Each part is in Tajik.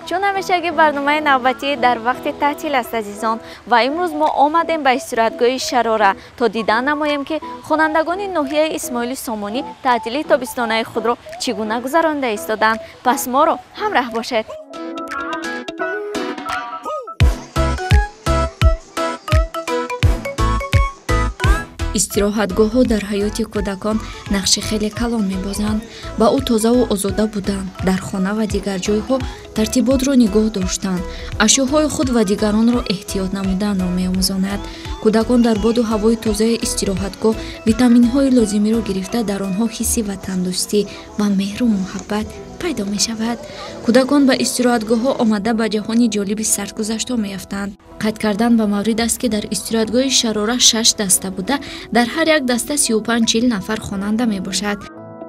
چون همیشگی برنامه نوبتی در وقت تعطیل است عزیزان و امروز ما آمدیم به استراحتگاه شراره تا دیدن نماییم که خوانندگان ناحیه اسماعیل سامانی تعطیلی تابستانه خود را چگونه گذرانده ایستادند. پس ما رو همراه باشید. استراحتگاه‌ها در حیات کودکان نقش خیلی کلان می‌بازند. با او تازه و آزاده بودند. در خانه و دیگر جای‌ها ترتیبات را نگاه داشتند. اشیاءهای خود و دیگران را احتیاط نمودن را می‌آموزاند. کودکان در باد و هوای تازه استراحتگاه ویتامین‌های لازمی را گرفته در آنها حسی و تندرستی و مهر و محبت پیدا می شود. کودکان به استراحتگاه ها آمده به جهانی جالب سرگذشت می‌یافتند. قید کردن به مورد است که در استراحتگاه شراره 6 دسته بوده، در هر یک دسته 35-40 نفر خواننده می باشد.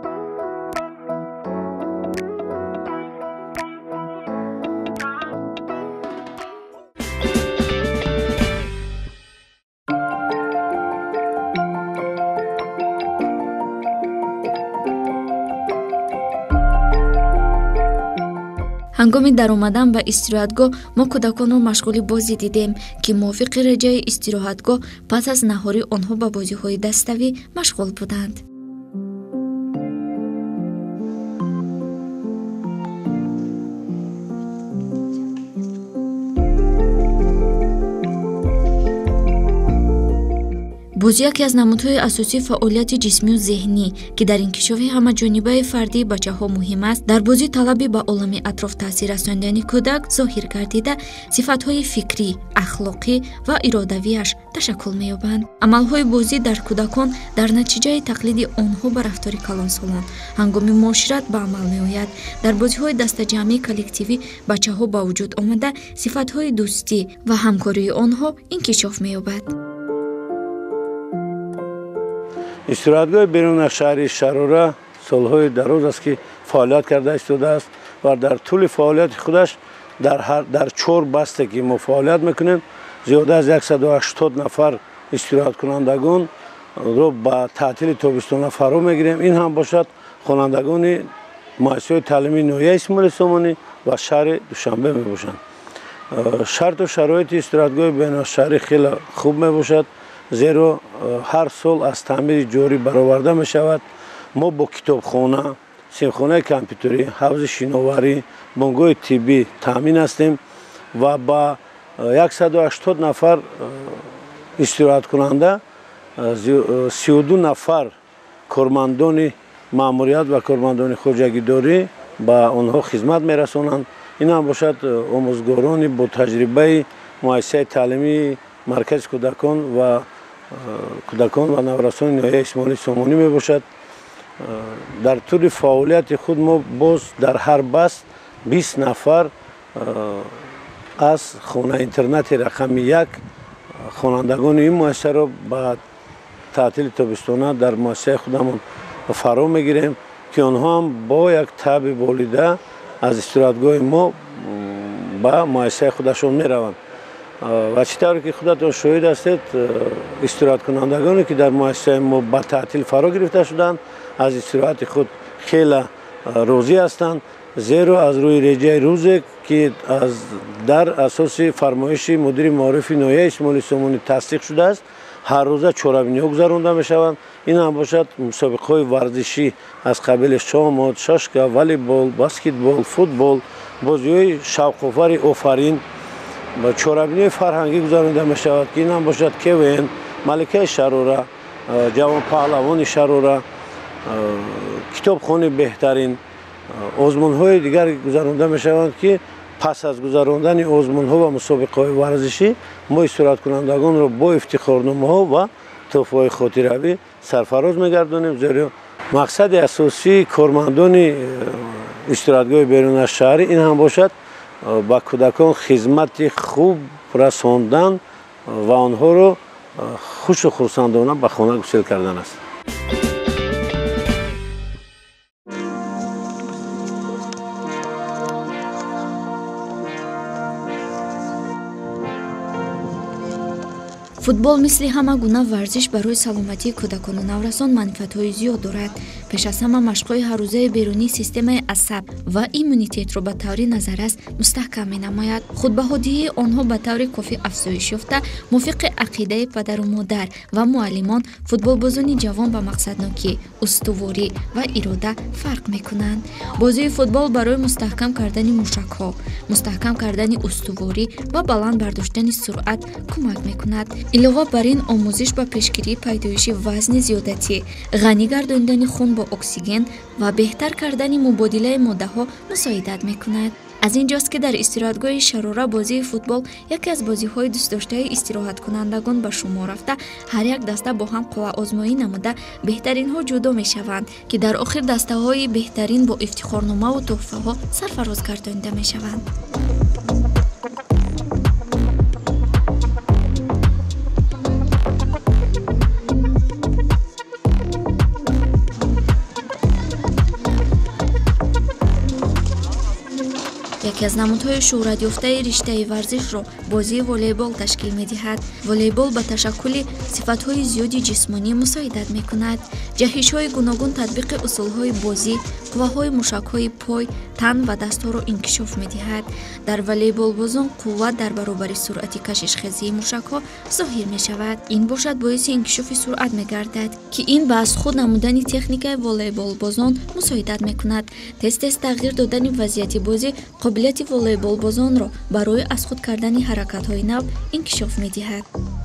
هنگامی در آمدن به استراحتگاه ما کودکان را مشغول بازی دیدیم که موافق رجای استراحتگاه پس از نهاری آنها به بازی‌های دستوی مشغول بودند. بازی یکی از نمودهای اساسی فعالیت جسمی و ذهنی که در انکشاف همه‌جانبه فردی بچه‌ها مهم است. در بازی طلبی به عالم اطراف تاثیر رساندن کودک ظاهر گردیده صفات‌های فکری، اخلاقی و ارادویش تشکل می‌یابند. عمل‌های بازی در کودکان در نتیجه تقلید آنها به رفتار کلانسالان هنگام معاشرت به عمل می‌آید. در بازی‌های دسته‌جمعی کلکتیوی بچه‌ها با وجود آمده صفات‌های دوستی و همکاری آنها انکشاف می‌یابد. استراحتگاه بیرون از شهر شراره سالهای دراز است که فعالیت کرده ایستاده است و در طول فعالیت خودش در 4 بسته که ما فعالیت میکنیم زیاده از 180 نفر استراحت کنندگان رو با تعطیل تابستانه فرا میگیریم. این هم باشد خوانندگان مؤسسه تعلیمی ناحیه اسماعیل سامانی و شهر دوشنبه می باشند. شرط و شرایط استراحتگاه بین‌الشهری خیلی خوب می باشد، زیرا هر سال از تعمیر جاری برآورده می شود. ما با کتابخانه، سیمخانه کامپیوتری، حوض شناوری، بنگاه طبی تامین هستیم و با 180 نفر استراحت کننده 32 نفر کارمندان ماموریت و کارمندان خواجگیداری با آنها خدمت می رسانند. این هم باشد آموزگاران با تجربه مؤسسه تعلیمی مرکز کودکان و نورسان ناحیه اسماعیل سامانی می باشد. در طول فعالیت خود ما باز در هر بست 20 نفر از خانه اینترنت رقم 1 خوانندگان این مؤسسه را با تعطیل تابستانه در مؤسسه خودمان فرا میگیریم که آنها هم با یک تب بالیده از استراحتگاه ما به مؤسسه خودشان می روند. و چطور که خودتان شاهد هستید استراحت کنندگانی که در مؤسسه ما به تعطیل فرا گرفته شدند از استراحت خود خیلی راضی هستند، زیرا از روی رجای روزی که در اساس فرمایش مدیر معارف ناحیه اسماعیل سامانی تصدیق شده است هر روزه چهاربینی‌ها گذرانده می شوند. این هم باشد مسابقه‌های ورزشی از قبیل شامات، شاشکه، والیبال، بسکتبال، فوتبال، بازی‌های شوق‌آور آفرین و چهاربینی فرهنگی گذرانده می شود که این هم باشد کوین، ملکه شراره، جوان پهلوان شراره، کتابخانه بهترین، آزمون‌های دیگر گذرانده می شوند که پس از گذراندن آزمون‌ها و مسابقه‌های ورزشی ما استراحت کنندگان را با افتخارنامه‌ها و تحفه‌های خاطره‌ای سرفراز می‌گردانیم. زیرا مقصد اساسی کارمندان استراحتگاه بیرون از شهر این هم باشد با کودکان خدمت خوب رساندن و آنها را خوش و خرسندانه به خانه گسیل کردن است. فوتبال مثل همه گونه ورزش برای سلامتی کودکان و نورسان منفعت‌های زیاد دارد. пеш аз ҳама машқҳои ҳаррӯзаи берунии системаи асаб ва иммунитетро ба таври назаррас мустаҳкам менамояд. худбаҳодиҳии онҳо ба таври кофӣ афзоиш ёфта, мувофиқи ақидаи падару модар ва муаллимон, футболбозони ҷавон ба мақсаднокӣ, устуворӣ ва ирода фарқ мекунанд. бозии футбол барои мустаҳкам кардани мушакҳо, мустаҳкам кардани устуворӣ ва баланд бардоштани суръат кӯмак мекунад. илова бар ин, омӯзиш ба пешгирии пайдоиши вазни зиёдатӣ, ғанӣ гардонидани хун бо оксиген ва беҳтар кардани мубодилаи моддаҳо мусоидат мекунад. аз ин ҷост ки дар истироҳатгоҳи Шарора бозии футбол яке аз бозиҳои дӯстдоштаи истироҳаткунандагон ба шумор рафта, ҳар як даста бо ҳам қувваозмоӣ намуда беҳтаринҳо ҷудо мешаванд, ки дар охир дастаҳои беҳтарин бо ифтихорномаву тӯҳфаҳо сарфароз гардонида мешаванд. яке аз намудҳои шӯҳратёфтаи риштаи варзишро бозии волейбол ташкил медиҳад. волейбол ба ташаккули сифатҳои зиёди ҷисмонӣ мусоидат мекунад. ҷаҳишҳои гуногун татбиқи усулҳои бозӣ, қувваҳои мушакҳои пой, тан ва дастҳоро инкишоф медиҳад. дар волейболбозон қувват дар баробари суръати кашишхезии мушакҳо зоҳир мешавад. ин бошад боиси инкишофи суръат мегардад, ки ин ба аз худ намудани техникаи волейболбозон мусоидат мекунад. тез тағйир додани вазъияти бозӣ қобилияти волейболбозонро барои аз худ кардани ҳаракатҳои нав инкишоф медиҳад.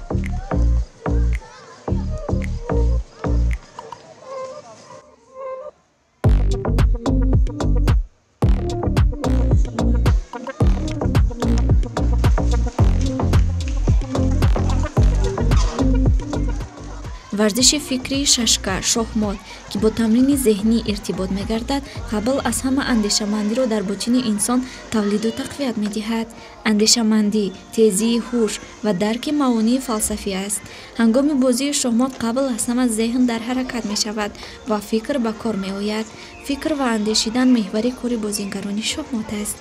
варзиши фикрии шашка шоҳмот, ки бо тамрини зеҳнӣ иртибот мегардад, қабл аз ҳама андешамандиро дар ботини инсон тавлиду тақвият медиҳад. андешамандӣ, тезии ҳуш ва дарки маонии фалсафӣ аст. ҳангоми бозии шоҳмот қабл аз ҳама зеҳн дар ҳаракат мешавад ва фикр ба кор меояд. фикр ва андешидан меҳвари кори бозингарони шоҳмот аст.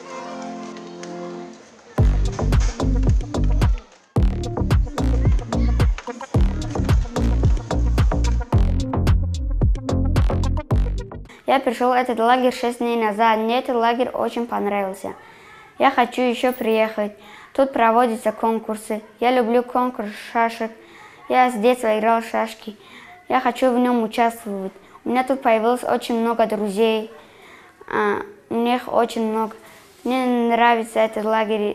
Я пришел в этот лагерь 6 дней назад. Мне этот лагерь очень понравился. Я хочу еще приехать. Тут проводятся конкурсы. Я люблю конкурс шашек. Я с детства играл в шашки. Я хочу в нем участвовать. У меня тут появилось очень много друзей. У них очень много. Мне нравится этот лагерь.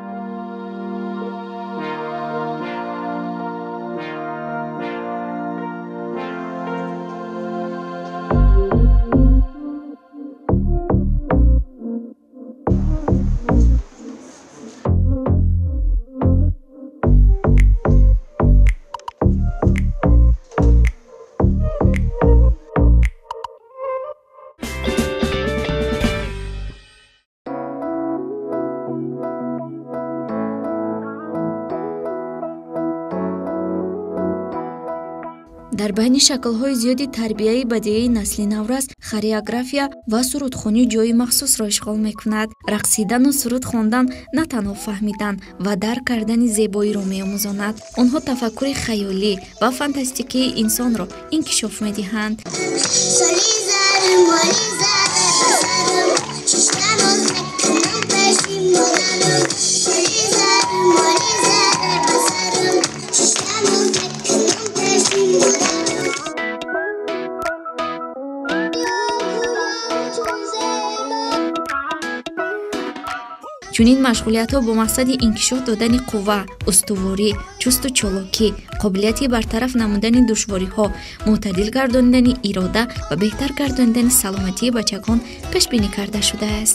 дар байни шаклҳои зиёди тарбияи бадиии насли наврас, хореография ва сурудхонӣ ҷойи махсусро ишғол мекунад. рақсидану суруд хондан на танҳо фаҳмидан ва дарк кардани зебоиро меомӯзонад. онҳо тафаккури хаёлӣ ва фантастикии инсонро инкишоф медиҳанд. чунин машғулиятҳо бо мақсади инкишоф додани қувва, устуворӣ, чусту чолокӣ, қобилияти бартараф намудани душвориҳо, мӯътадил гардонидани ирода ва беҳтар гардонидани саломатии бачагон пешбинӣ карда шудааст.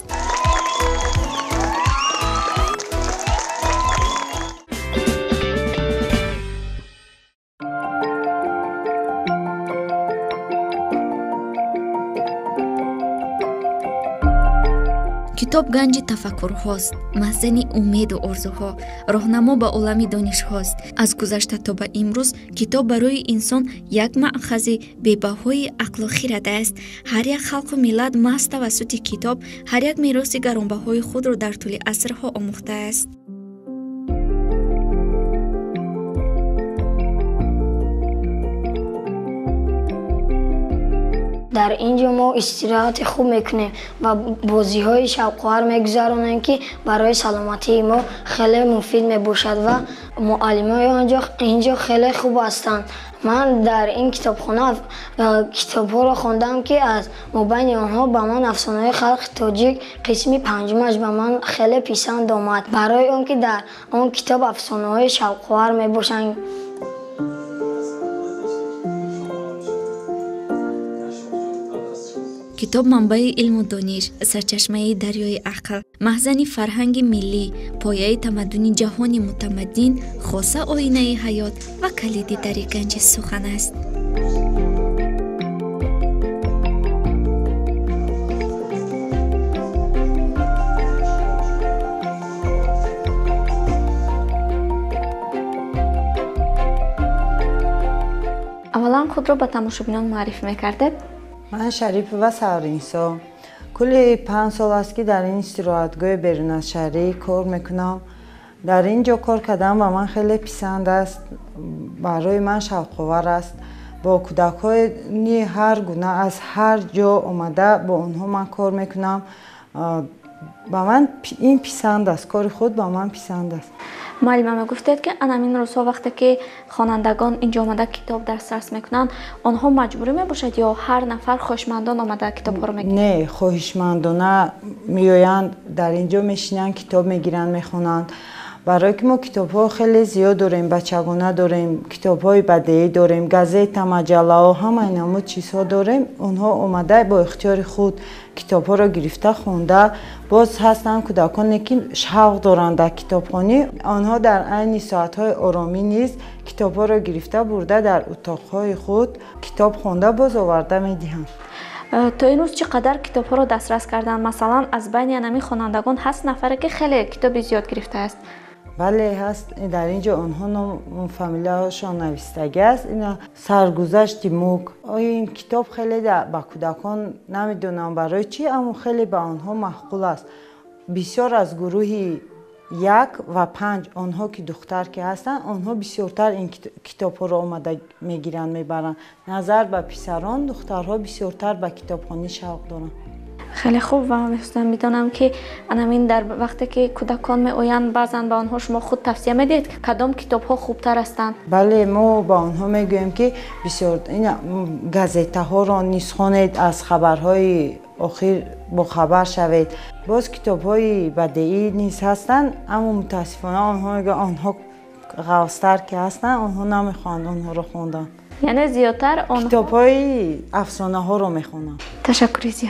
китоб ганҷи тафаккурҳост, маҳзани умеду орзуҳо, роҳнамо ба олами донишҳост. аз гузашта то ба имрӯз китоб барои инсон як маъхази бебаҳои ақлу хирад аст. ҳар як халқу миллат маҳз тавассути китоб ҳар як мероси гаронбаҳои худро дар тӯли асрҳо омӯхтааст. дар ин ҷо мо истироҳати хуб мекунем ва бозиҳои шавқовар мегузаронем, ки барои саломатии мо хеле муфид мебошад ва муаллимои ин ҷо хеле хуб ҳастанд. ман дар ин китобхона китобҳоро хондам, ки аз мобайни онҳо ба ман афсонаҳои халқи тоҷик қисми панҷумаш ба ман хеле писанд омад, барои он ки дар он китоб афсонаҳои шавқовар мебошанд. китоб манбаи илму дониш, сарчашмаи дарёи ақл, маҳзани фарҳанги миллӣ, пояи тамаддуни ҷаҳони мутамаддин, хоса оинаи ҳаёт ва калиди дари ганҷи сухан аст. аввалан худро ба тамошобинон маърифӣ мекардед? من شریفه سارینسو کلی 5 سال است که در این استراحتگاه بیرون از شهری کار میکنم. در اینجا کار کردن و من خیلی پسند است، برای من شوق‌آور است. با کودکان هر گونه از هر جا اومده با اونها من کار میکنم. با من این پسند است، کار خود با من پسند است. معلم گفتید که انامین روزها وقتی که خوانندگان اینجا آمده کتاب درس میکنن، آنها مجبوری میباشد یا هر نفر خواهشمندان آمده کتاب ها رو میگیرن؟ نه، خواهشمندانه میآیند در اینجا میشینن کتاب میگیرن میخونند. برای که ما کتاب ها خیلی زیاد داریم، بچگانه داریم، کتاب های بدیهی داریم، گازیتا، مجله و همه اینها چیزها داریم. اونها اومده با اختیار خود کتاب ها را گرفته خونده. باز هستن کودکانی که شوق دارند در کتابخوانی، آنها در عین ساعت های آرامی نیز کتاب ها را گرفته برده در اتاق های خود کتاب خونده باز آورده میدهند. تا این روز چقدر کتاب ها را دسترس کردن؟ مثلا از بین انمی خوانندگان هست نفره که خیلی کتاب زیاد گرفته است؟ بله هست، در اینجا آنها نام فامیله هاشان نویستگی است. اینا سرگذشت موک این کتاب خیلی با کودکان نمیدونم برای چی، اما خیلی به آنها محقول است. بسیار از گروه 1 و 5 آنها که دختر که هستن، آنها بسیارتر این کتاب ها را آمده میگیرن میبرن. نظر به پسران، دخترها بسیارتر به کتابخوانی شوق دارن. خیلی خوب و میدونم که انامین در وقتی که کودکان می آیند بعضن به آنها شما خود توصیه میدید که کدام کتاب ها خوبتر هستند؟ بله، ما با آنها میگوییم که بسیار این گازیتا ها را نیز خوانید، از خبرهای اخیر با خبر شوید. باز کتاب های بدیهی نیز هستند، اما متاسفانه آنها میگن آنها غوث‌تر که هستند آنها نمیخوان آنها را خوندن. یعنی زیادتر آنها کتاب های افسانه ها را میخونن. تشکر زیاد.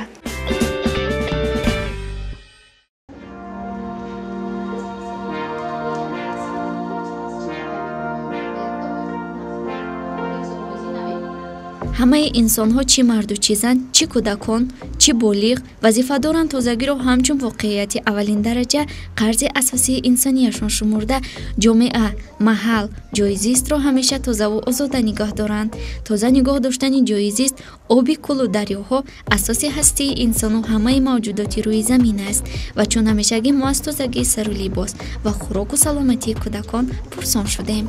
ҳамаи инсонҳо чӣ марду чӣ зан, чӣ кӯдакон, чӣ болиғ вазифа доранд тозагиро ҳамчун воқеияти аввалин дараҷа қарзи асосии инсонияшон шумурда ҷомеа, маҳал, ҷои зистро ҳамеша тозаву озода нигоҳ доранд. тоза нигоҳ доштани ҷои зист, оби кӯлу дарёҳо асоси ҳастии инсону ҳамаи мавҷудоти рӯи замин аст ва чун ҳамешагӣ мо аз тозагии сару либос ва хӯроку саломатии кӯдакон пурсон шудем.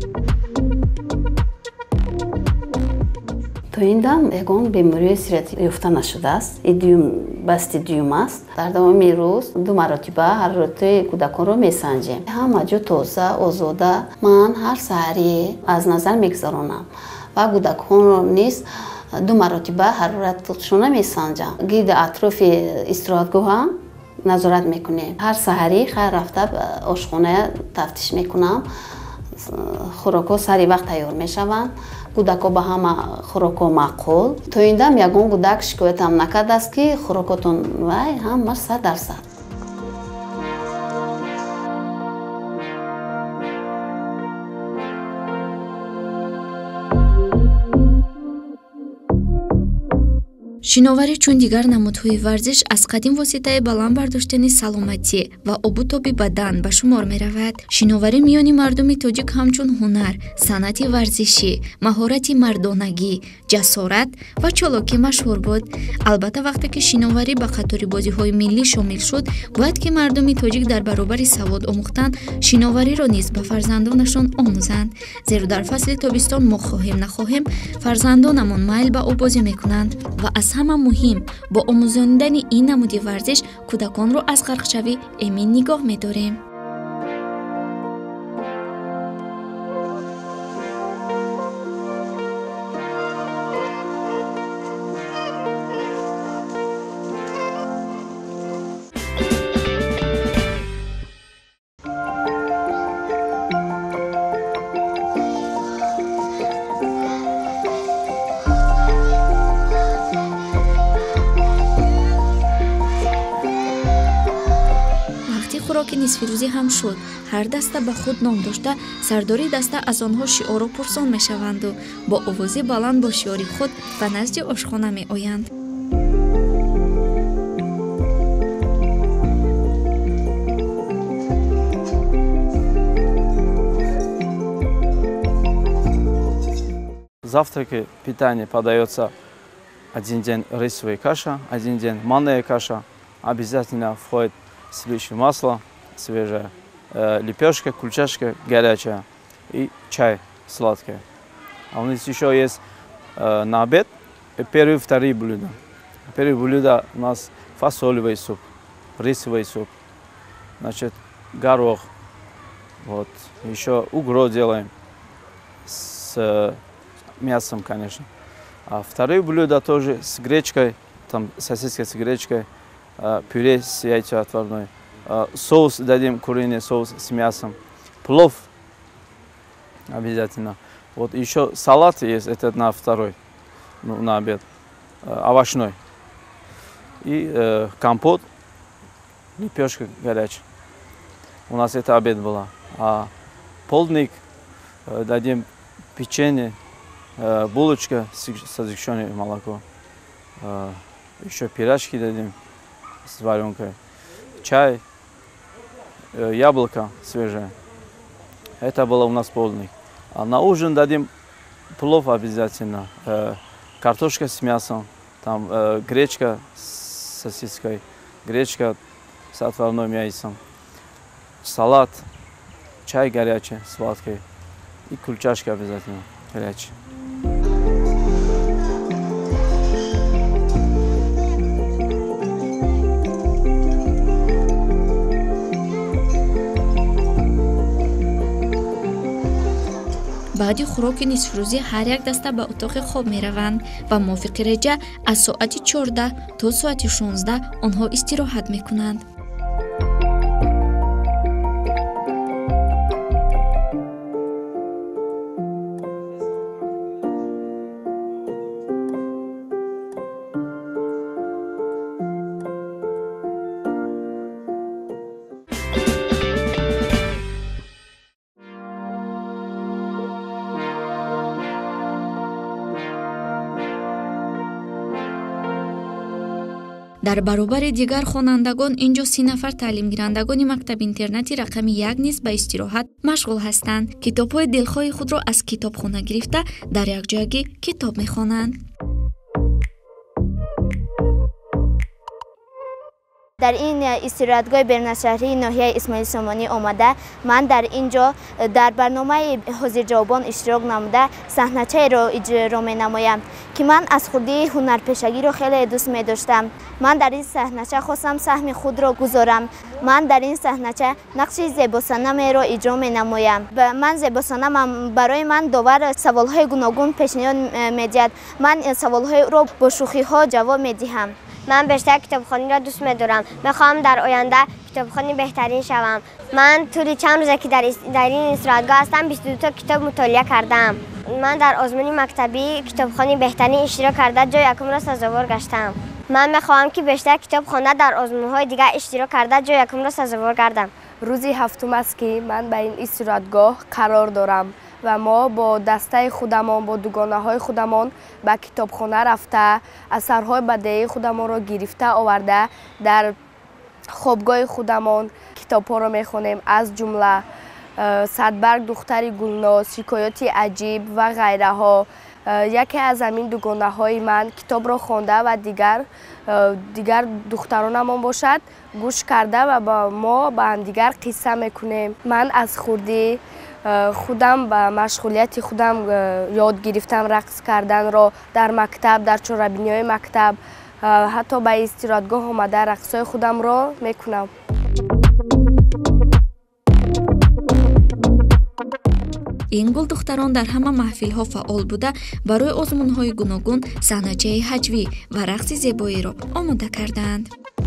То ин дам ягон бемории сират ёфта нашудааст. Идиум басти дюйм аст. Дар давоми рӯз 2 маротиба ҳарорати кӯдаконро месанҷем. Ҳама ҷо тоза, озода. Ман ҳар саҳарӣ аз назар мегузаронам ва кӯдаконро низ 2 маротиба ҳароратшона месанҷам. Гирди атрофи истироҳатгоҳам назорат мекунем. Ҳар саҳарӣ хайр рафта ошхона тафтиш мекунам. хӯрокҳо сари вақт тайёр мешаванд. кӯдакҳо ба ҳама хӯрокҳо маъқул. То ин дам ягон кӯдак шикоятам накардааст ки хӯрокотон вай ҳама 100%. шиноварӣ чун дигар намудҳои варзиш аз қадим воситаи баланд бардоштани саломатӣ ва обутоби бадан ба шумор меравад. шиноварӣ миёни мардуми тоҷик ҳамчун ҳунар, санъати варзишӣ, маҳорати мардонагӣ, ҷасорат ва чолокӣ машҳур буд. албатта вақте ки шиноварӣ ба қатори бозиҳои миллӣ шомил шуд, бояд ки мардуми тоҷик дар баробари савод омӯхтан шиновариро низ ба фарзандонашон омӯзанд, зеро дар фасли тобистон мо хоҳем нахоҳем фарзандонамон майл ба овбозӣ мекунанд ва аз ҳама муҳим бо омӯзондани ин намуди варзиш кӯдаконро аз ғарқшавӣ эмин нигоҳ медорем. خوراک نصفیروزی هم شد. هر دسته به خود نام داشته، سرداری دسته از آنها شعار و پرسان می شوند و با آوازی بلند با شعار خود به نزد آشخانه می آیند. Завтраки, питание подается один день рисовая каша, один день манная каша. Обязательно входит сливочное масло, свежая лепешка, кульчашка горячая и чай сладкий. А у нас еще есть на обед первые и вторые блюда. Первые блюда у нас фасолевый суп, рисовый суп, значит, горох, вот, еще угро делаем с мясом, конечно. А вторые блюда тоже с гречкой, там сосиска с гречкой, пюре с яйцом отварной, соус дадим, куриный соус с мясом, плов обязательно. Вот еще салат есть, это на второй, ну, на обед, овощной. И компот, лепешка горячая. У нас это обед было. А полдник дадим печенье, булочка с сгущенным молоком, еще пирожки дадим с варенкой, чай, яблоко свежее. Это было у нас полдник. А на ужин дадим плов обязательно, картошка с мясом, там гречка с сосиской, гречка с отварным яйцом, салат, чай горячий, сладкий и кульчашки обязательно горячие. баъди хӯроки нисфрӯзӣ ҳар як даста ба утоқи хоб мераванд ва мувофиқи реҷа аз соати 14 то соати 16 онҳо истироҳат мекунанд. дар баробари дигар хонандагон инҷо 30 нафар таълимгирандагони мактаби интернати рақами 1 низ ба истироҳат машғул ҳастанд. китобҳои дилхоҳи худро аз китобхона гирифта дар якҷоягӣ китоб мехонанд. در این استراحتگاه برنشهری ناحیه اسماعیل سامانی آمده من در اینجا در برنامه حاضر جوابان اشتراک نموده صحنه‌چه را اجرا می‌نمایم که من از خودی هنرپیشگی را خیلی دوست می‌داشتم. من در این صحنه‌چه خواستم سهم خود را گذارم. من در این صحنه‌چه نقش زیباسنم را اجرا می‌نمایم. من زیباسنم برای من داور سوال‌های گوناگون پیشنهاد می‌دهد. من سوال‌های را با شوخی‌ها جواب می‌دهم. من بیشتر کتابخوانی را دوست می‌دارم. می‌خواهم در آینده کتابخوانی بهترین شوم. من طول چند روزه که در این استراحتگاه هستم 22 تا کتاب مطالعه کردم. من در آزمون مکتبی کتابخوانی بهترین اشتراک کرده جای یکم را سزاوار گشتم. من می‌خواهم که بیشتر کتاب خوانده در آزمون‌های دیگر اشتراک کرده جای یکم را سزاوار گردم. روزی هفتم است که من به این استراحتگاه قرار دارم و ما با دسته خودمان با دوگانه‌های خودمان به کتابخانه رفته اثرهای بدیعی خودمان را گرفته آورده در خوابگاه خودمان کتاب‌ها را می‌خوانیم. از جمله صدبرگ دختر گلناز، حکایات عجیب و غیره ها. یکی از همین دوگانه‌های من کتاب را خوانده و دیگر دخترانمان باشد گوش کرده و با ما با هم دیگر قصه میکنیم. من از خردی خودم به مشغولیت خودم یاد گرفتم رقص کردن را در مکتب، در چهاربینی‌های مکتب، حتی به استراحتگاه آمده رقص‌های خودم را میکنم. ин гул духтарон дар ҳама маҳфилҳо фаъол буда барои озмунҳои гуногун саҳначаи ҳаҷвӣ ва рақси зебоиро омода кардаанд.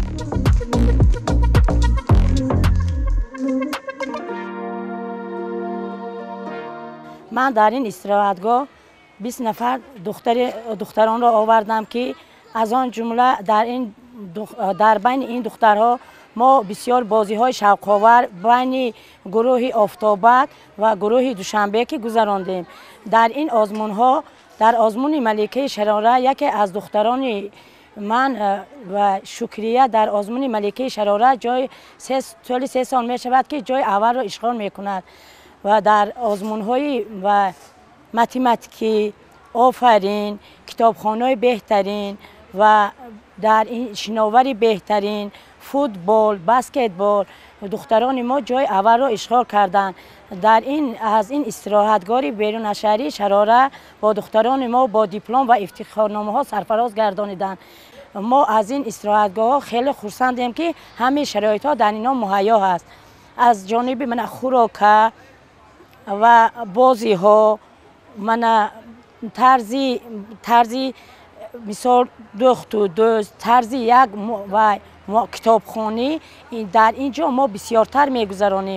ман дар ин истироҳатгоҳ 20 нафар духтаронро овардам ки аз он ҷумла дар байни ин духтарҳо мо бисёр бозиҳои шавқовар байни гурӯҳи Офтобак ва гурӯҳи Душанбеки гузарондем. дар ин озмунҳо дар озмуни Маликаи Шарора яке аз духтарони ман ва Шукрия дар озмуни Маликаи Шарора соли 3 сол мешавад ки ҷои аввалро ишғол мекунад ва дар озмунҳои ва математикӣ, офарин, китобхонаҳои беҳтарин ва дар ин шиновари беҳтарин, футбол, баскетбол духтарони мо ҷои аввалро ишғол карданд. дар аз ин истироҳатгоҳи берунашаҳрии Шарора бо духтарони мо бо диплом ва ифтихорномаҳо сарфароз гардониданд. мо аз ин истироҳатгоҳҳо хеле хурсандем ки ҳамаи шароитҳо дар инҳо муҳайё ҳаст. аз ҷониби мана хӯрока ва бозиҳо, мана тарзи мисол дӯхту дӯст, тарзи як ва китобхонӣ дар ин ҷо мо бисёртар мегузаронем.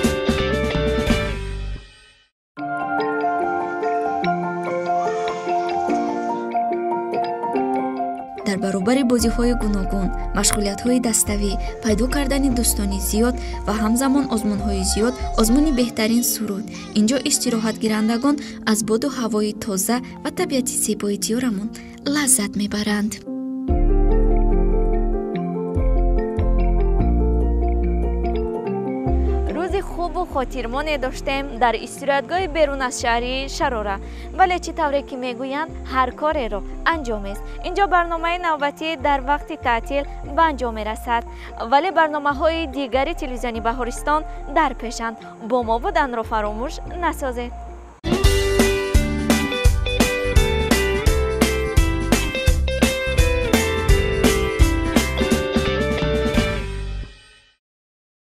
дар баробари бозиҳои гуногун, машғулиятҳои даставӣ, пайдо кардани дӯстони зиёд ва ҳамзамон озмунҳои зиёд, озмуни беҳтарин суруд. инҷо истироҳатгирандагон аз боду ҳавои тоза ва табиати зебои диёрамон лаззат мебаранд. хубу хотирмоне доштем дар истироҳатгоҳи берун аз шаҳри Шарора, вале чӣ тавре ки мегӯянд ҳар кореро анҷомест. инҷо барномаи навбатӣ дар вақти таътил ба анҷом мерасад, вале барномаҳои дигари телевизиони Баҳористон дар пешанд. бо мо буданро фаромӯш насозед.